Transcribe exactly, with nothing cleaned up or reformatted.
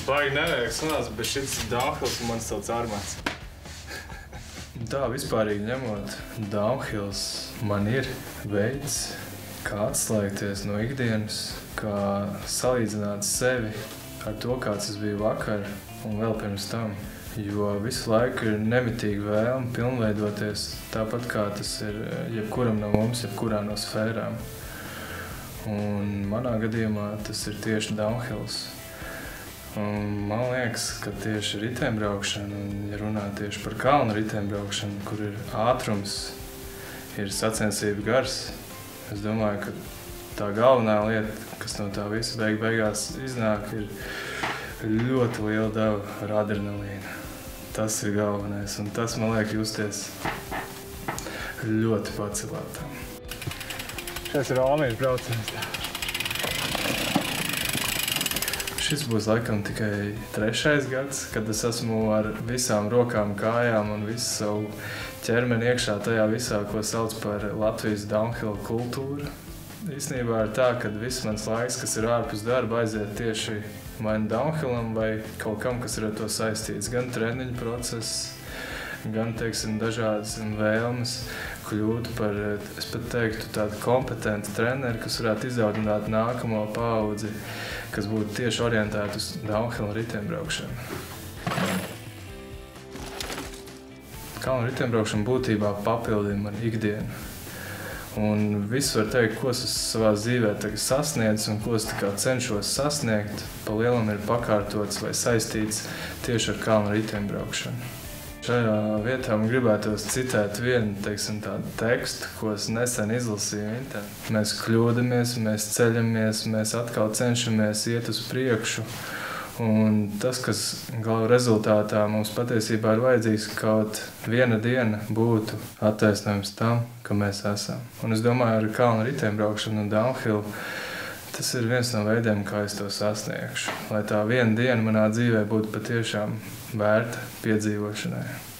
Baigi nevajag sanāc, bet šis downhills un mans sauc Armāns. Tā vispārīgi ņemot, downhills man ir veids, kā atslēgties no ikdienas, kā salīdzināt sevi ar to, kāds es biju vakar un vēl pirms tam. Jo visu laiku ir nemitīgi vēlme pilnveidoties tāpat, kā tas ir jebkuram no mums, jebkurā no sfērām. Un manā gadījumā tas ir tieši downhills. Un man liekas, ka tieši riteņbraukšana, un ja runā tieši par kalnu riteņbraukšanu, kur ir ātrums, ir sacensību gars, es domāju, ka tā galvenā lieta, kas no tā visa beig beigās iznāk, ir ļoti liela deva ar adrenalīnu. Tas ir galvenais, un tas man liek justies ļoti pacelātam. Šis ir Almīras brauciens. Šis būs laikam tikai trešais gads, kad es esmu ar visām rokām, kājām un visu savu ķermeni iekšā tajā visā, ko sauc par Latvijas downhill kultūru. Īstenībā ir tā, ka viss mans laiks, kas ir ārpus darba, aiziet tieši vai downhillam vai kaut kam, kas ir ar to saistīts. Gan treniņu process, gan, teiksim, dažādas vēlmes kļūt par, es pat teiktu, tādu kompetentu treneri, kas varētu izaudzināt nākamo paudzi, kas būtu tieši orientēta uz downhill riteņbraukšanu. Kalnu riteņbraukšana būtībā papildina man ikdienu. Un visu var teikt, ko es savā dzīvē sasniedzu un ko es cenšos sasniegt, pa lielam ir pakārtots vai saistīts tieši ar kalnu riteņbraukšanu. Šajā vietā man gribētos citēt vienu, teiksim, tādu tekstu, ko es nesen izlasīju internetā. Mēs kļūdamies, mēs ceļamies, mēs atkal cenšamies iet uz priekšu. Un tas, kas gala rezultātā mums patiesībā ir vajadzīgs, kaut viena diena būtu attaisnojums tam, ka mēs esam. Un es domāju, ar kalnu riteņbraukšanu un downhill tas ir viens no veidiem, kā es to sasniegšu. Lai tā viena diena manā dzīvē būtu patiešām vērta piedzīvošanai.